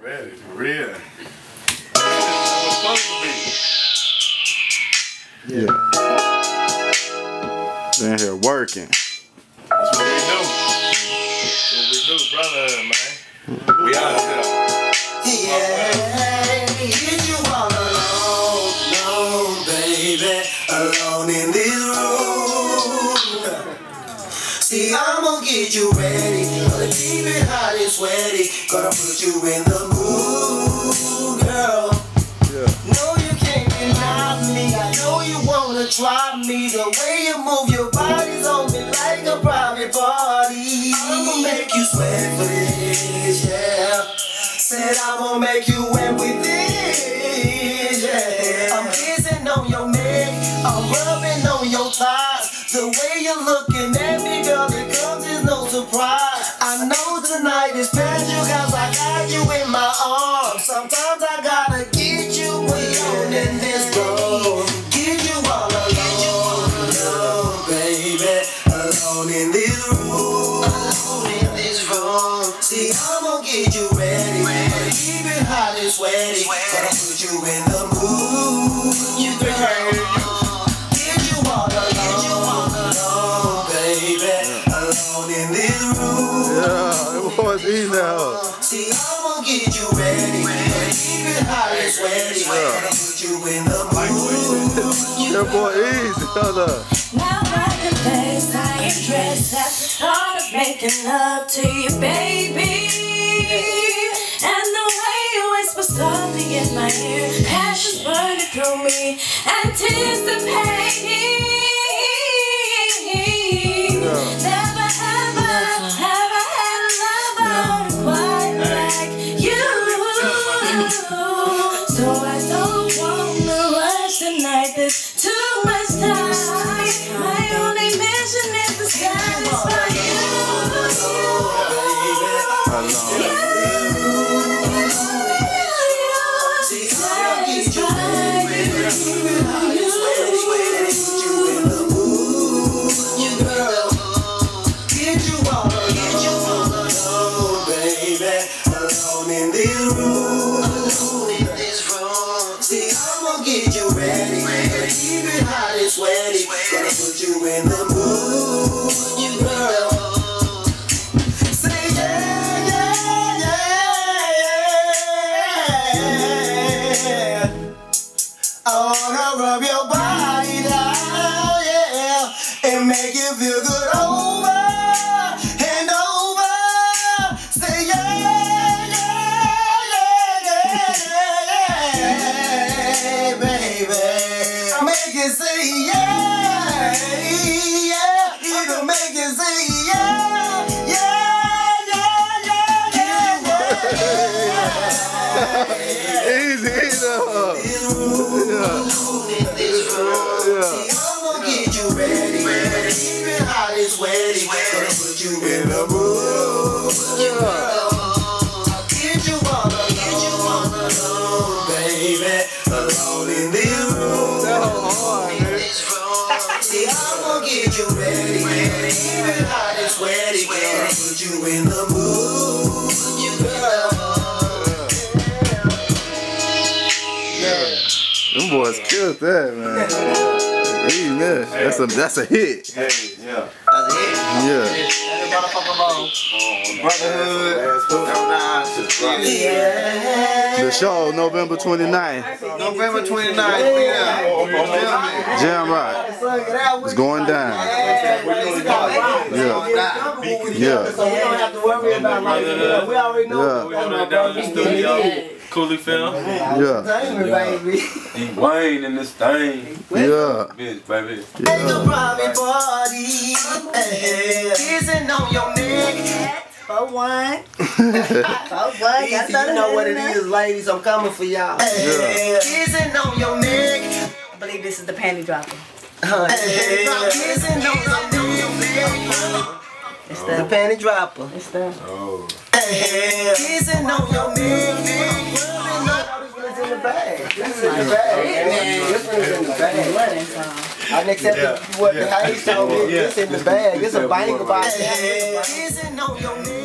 ready, for real. That's supposed to be. Yeah. They're in here working. That's what we do. That's what we do, brotherhood, man. We out here. Yeah, get you all alone, alone, baby, alone in this room. See, I'm gonna get you ready, gonna keep it hot and sweaty, gonna put you in the mood, girl. No, you can't deny me, I know you wanna try me, the way you move your body's on me like a private party. I'm gonna make you sweat for this, yeah. Said I'm gonna make you wet with this, yeah. I'm kissing on your neck, I'm rubbing on your thighs. The way you're looking at me, girl, it comes as no surprise. I know tonight is special cause I got you in my arms. Sometimes I gotta get you alone in this room. Get you all alone, baby, alone in this room. Alone in this room. See, I'm gonna get you ready. Keep it hot and sweaty. Gonna put you in the mood. You get you all alone, baby, alone in this room. Yeah, it was easy now. See, I'm gonna get you ready. Keep it hot and sweaty. Gonna put you in the mood. That boy easy, hold up. Now I confess I am dressed at the thought of making love to you, baby. And the way you whisper softly in my ear, passion's burning through me, anticipating. Never ever have I had a lover quite like you. So I don't wanna rush tonight. There's too much time. My only mission is to satisfy you. Sweaty, gonna put you in the mood, you girl. Say yeah, yeah, yeah. I wanna rub your body down, yeah, and make you feel good over and over. Say yeah, yeah, yeah, baby. I make you say yeah, yeah, it'll make you say yeah, yeah, yeah, yeah, yeah. Easy, easy. See, I'm gonna get you ready, keep it hot and sweaty, gonna put you in the mood, girl. Get you all alone, baby, alone in this room. See, I'm gonna get you ready, keep it hot and sweaty, gonna put you in the mood, girl. Them boys killed that, man. Easy, man. That's a hit. Hey, yeah. That's it. Yeah. Brotherhood. Yeah. The show, November 29th. November 29th, Jam Rock. It's going down. Yeah. Yeah. So we don't have to worry about like, we already know We're down in the studio. Cooley Film. Yeah. baby. And Wayne in this thing. Yeah. Bitch, baby. Make a private party. Kissing on your neck. For one. Easy, you know what it is, ladies. I'm coming for y'all. Kissing on your neck. I believe this is the panty dropper. Kissing on your neck. It's The panty dropper. It's the. Oh. Kissing on your neck. This in the bag. This is in the bag. This one's in the bag. I accepted what the house told me. This in the bag. This a banger box. Kissing on your neck.